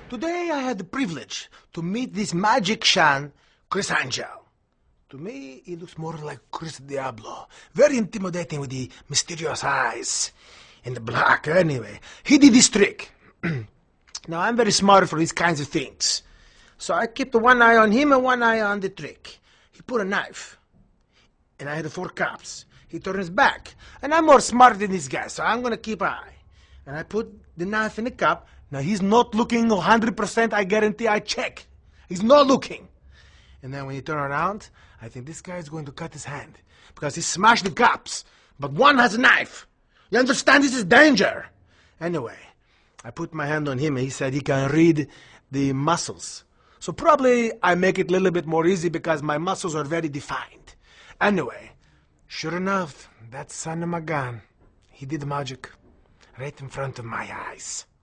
Today I had the privilege to meet this magician, Chris Angel. To me, he looks more like Chris Diablo. Very intimidating with the mysterious eyes and the black. Anyway, he did this trick. Now, I'm very smart for these kinds of things. So I kept one eye on him and one eye on the trick. He put a knife, and I had 4 cups. He turned his back, and I'm more smart than this guy, so I'm going to keep an eye. And I put the knife in the cup. Now, he's not looking 100%, I guarantee, I check. He's not looking. And then when he turned around, I think this guy is going to cut his hand, because he smashed the cups, but one has a knife. You understand? This is danger. Anyway, I put my hand on him, and he said he can read the muscles. So probably I make it a little bit more easy because my muscles are very defined. Anyway, sure enough, that son of a gun, he did magic right in front of my eyes.